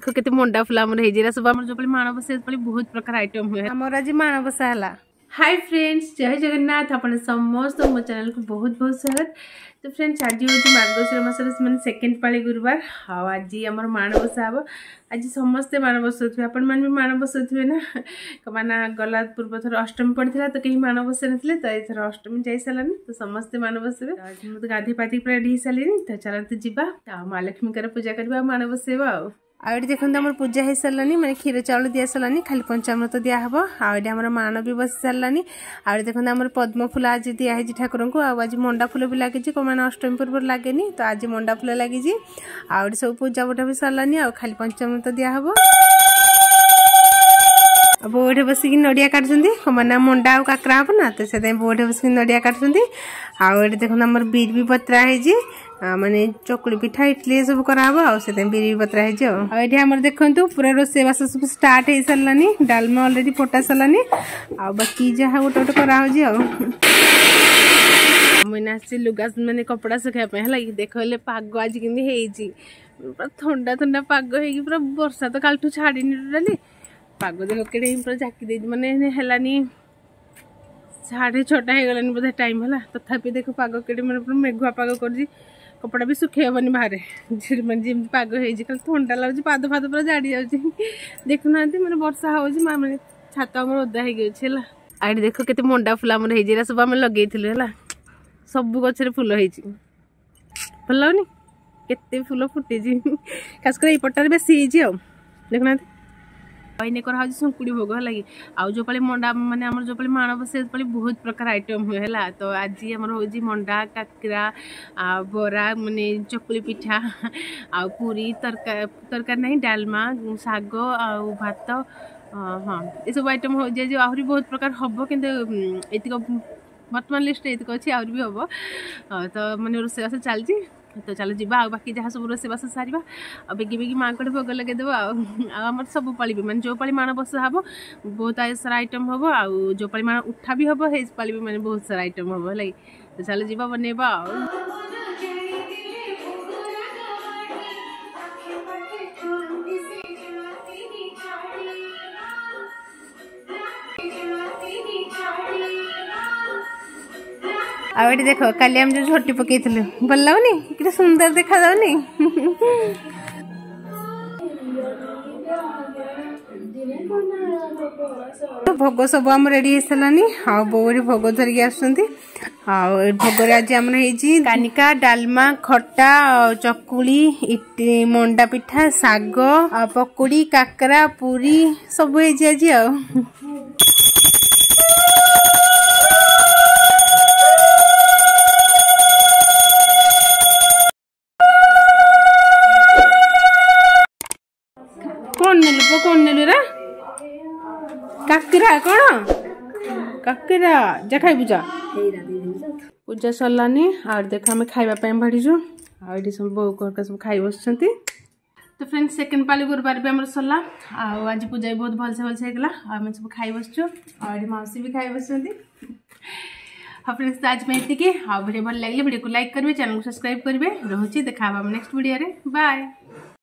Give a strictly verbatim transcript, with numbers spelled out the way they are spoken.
देखो केते मंडा फुला हमर हे जेरा सब हमर जो पली मानव से पली बहुत प्रकार आइटम हुए हमर आज मानव साला। हाय फ्रेंड्स, जय जगन्नाथ। अपन समस्त मो चैनल को बहुत बहुत स्वागत। तो फ्रेंड्स आज हूँ मार्गशीर मास मैंने सेकेंड पाली गुरुवार आज आम माणबसा हम आज समस्ते माणबसा थे आपण मैंने भी माणबसा थे ना कमाना गला पूर्व थर अष्टमी पड़ता तो कहीं माणबसा ना तो ये अष्टमी जा सारानी तो समस्ते माणबसा मुझे गाधे पाती पूरा ढी सारे तो चलते जीवा माँ लक्ष्मी पूजा करवा माणबसा आ आउट देखो आम पूजा हो सारानी मैंने क्षीर चाउल दि सारानी खाली पंचामृत दिहब आउट आम मान भी बस सारानी आउट देखो आम पद्म फूल आज दिखाई ठाकुर को आज मंडा फूल भी लगी मैंने अष्टमी पूर्व लगे तो आज मंडा फूल लगी आउट सब पूजा बुटा भी सारानी आ खाली पंचामृत दिहब बोटे बसिक नड़िया काटुँच मैंने मंडा आ काकरा हम ना तो से बोटे बसिक नड़िया काटुँच आउ देखो आम बीर भी बतरा है माने चकुली पिठा इडली सब कराब आसे बिरी बतरा है आम देखु पूरा रोसे बास सब स्टार्ट हो सारानी डालमा अलरेडी फटा सारानी आ बाकी जहाँ गोटे गोटे कराऊँ मैंने आसी लुगा मैंने कपड़ा सुखापे है देख पाग आज कि पूरा थंडा थंडा पाग हो पूरा वर्षा तो कालठू छाड़ी टोटाली पाग देख के पूरा झाकी दे मैंने है साढ़े छटा हो गलानी बोधे टाइम है तथापि देख पाग के मैंने पूरा मेघुआ पाग कर कपड़ा भी सुखे हेनी बाहर जमी पाग हो थंडा लगे पाद फाद पूरा जाड़ी जाऊँगी देखुना मैंने वर्षा हो मैंने छात आम ओदा हो आठ देख के मंडा फुल आम है सब आम लगे है सब गचर फुल हो भल लगनी केते फुल फुटी खासकर यपटार बेसी देखुना इने करा संकुड़ी भोग है आउ जो पाली मंडा माने हमर जो पाली मानव से पाली बहुत प्रकार आइटम हुए है तो आज हमर हो मंडा काकरा आ बरा माने चकुली पिठा आ पूरी तरकारी तरकारी नहीं डालमा साग आ भात हाँ ये सब आइटम हो जाए जो आहरी बहुत प्रकार हम कि बर्तमान लिस्ट ये अच्छी आहरी भी हम तो मैंने रोषेबास चलती तो चलो जी आ बाकी जहाँ सब रोषेबास सारा आ बेगी बेगी माँ को भोग लगेदेव आम सब पाली भी मैंने जो पाली माण बसा हम बहुत सारा आइटम हम आउ जो पाली माण उठा भी हम हे पाली भी मैंने बहुत सारा आइटम हम है तो चलो जी बनवा आउ देख काली आम जो झोटी पकई भल लगनी कि सुंदर देखा जाऊनी भोग सब आम रेडी हो सारानी आ बोरी भोग धरिकी आसुँच भोग आज आम कानिका डालमा खटा चकुली मंडा पिठा साग पकुड़ी काकरा पूरी सब आज आ कौन नेलु पो कौन नेलु रे काकरा कौन काकरा जा खाई पूजा पूजा सरलानी और देख आम खावाई भाड़ीचु आठ सब बो घर सब खाई बस तो फ्रेंड्स सेकेंड पाली गुरुवार भी आम सरला आज पूजा भी बहुत भलसे भलसे होगा आम सब खाई बसचु और मौसी भी खाई बस हाँ फ्रेंड्स आज मैं ये हाँ वीडियो भल लगे वीडियो को लाइक करेंगे चैनल को सब्सक्राइब करेंगे रोचे देखा नेक्स्ट वीडियो बाय।